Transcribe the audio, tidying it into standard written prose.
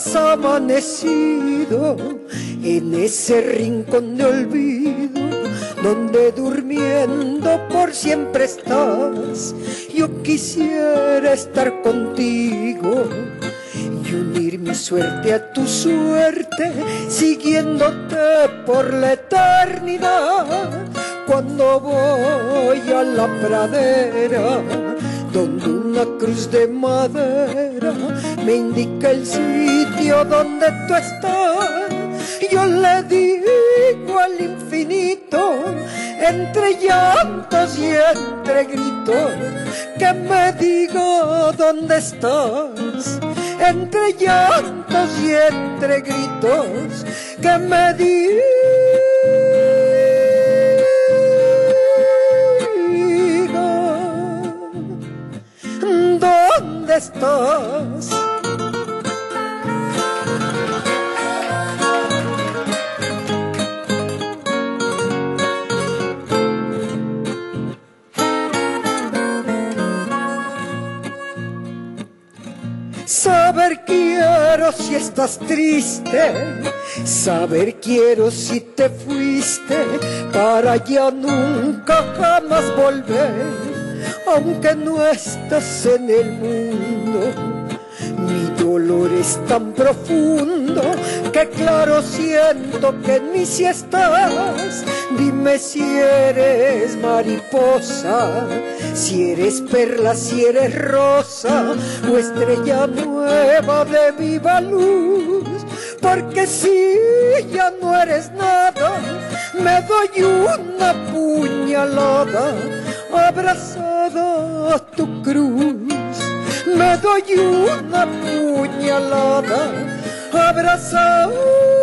has amanecido en ese rincón de olvido donde durmiendo por siempre estás. Yo quisiera estar contigo y unir mi suerte a tu suerte, siguiéndote por la eternidad. Cuando voy a la pradera donde una cruz de madera me indica el sitio donde tú estás, yo le digo al infinito, entre llantos y entre gritos, que me diga dónde estás. Entre llantos y entre gritos, que me diga dónde estás. Saber quiero si estás triste, saber quiero si te fuiste para ya nunca jamás volver, aunque no estás en el mundo. Mi dolor es tan profundo que claro siento que en mí sí estás. Dime si eres mariposa, si eres perla, si eres rosa o estrella nueva de viva luz. Porque si ya no eres nada, me doy una puñalada abrazada a tu cruz. Me doy una puñalada abrazada